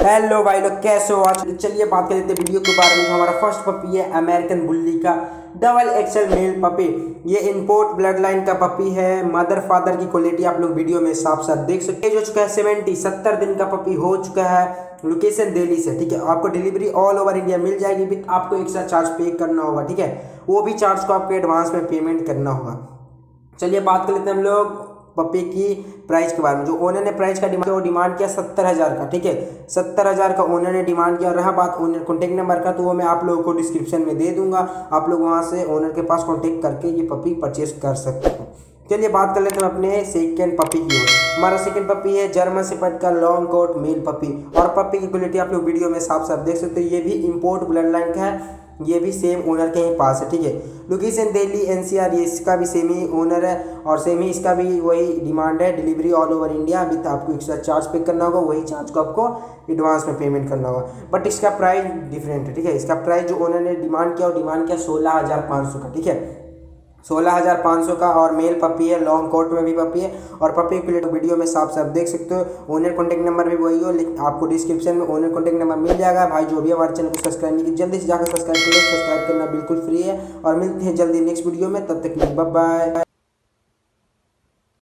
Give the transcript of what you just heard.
Hello भाई लोग, कैसे हो आज। चलिए बात कर लेते हैं वीडियो के बारे में। हमारा फर्स्ट पपी है अमेरिकन बुल्ली का डबल एक्सएल मेल पपी। ये इंपोर्ट ब्लड लाइन का पपी है। मदर फादर की क्वालिटी आप लोग वीडियो में साफ साफ देख सकते हैं। जो चुका है 70 दिन का पपी हो चुका है। लोकेशन दिल्ली से, ठीक है। आपको डिलीवरी ऑल ओवर इंडिया मिल जाएगी, विथ आपको एक्स्ट्रा चार्ज पे करना होगा, ठीक है। वो भी चार्ज को आपको एडवांस में पेमेंट करना होगा। चलिए बात कर लेते हैं हम लोग पपी की प्राइस के बारे में। जो ओनर ने प्राइस का डिमांड किया 70,000 का, ठीक है। 70,000 का ओनर ने डिमांड किया। रहा बात ओनर कॉन्टेक्ट नंबर का, तो वो मैं आप लोगों को डिस्क्रिप्शन में दे दूंगा। आप लोग वहां से ओनर के पास कॉन्टेक्ट करके ये पपी परचेज कर सकते हैं। चलिए बात कर लेते हैं अपने सेकेंड पपी की। हमारा सेकेंड पपी है जर्मन शेफर्ड का लॉन्ग कोट मेल पपी। और पपी की क्वालिटी आप लोग वीडियो में साफ साफ देख सकते हो। ये भी इंपोर्ट ब्लड लाइन का है। ये भी सेम ओनर के ही पास है, ठीक है। Location Delhi NCR. ये इसका भी सेम ही ओनर है और सेम ही इसका भी वही डिमांड है। Delivery all over India, with आपको एक्स्ट्रा चार्ज पे करना होगा। वही चार्ज को आपको एडवांस में पेमेंट करना होगा, बट इसका प्राइस डिफरेंट है, ठीक है। इसका प्राइस जो ओनर ने डिमांड किया वो डिमांड किया 16,500 का, ठीक है। 16,500 का। और मेल पपी है, लॉन्ग कोट में भी पपी है। और पपी के लिए वीडियो में साफ साफ देख सकते हो। ओनर कॉन्टेक्ट नंबर भी वही हो, लेकिन आपको डिस्क्रिप्शन में ओनर कॉन्टेक्ट नंबर मिल जाएगा। भाई जो भी हमारे चैनल को सब्सक्राइब नहीं की, जल्दी से जाकर सब्सक्राइब कर लो। सब्सक्राइब करना बिल्कुल फ्री है। और मिलते हैं जल्दी नेक्स्ट वीडियो में, तब तक बाय बाय।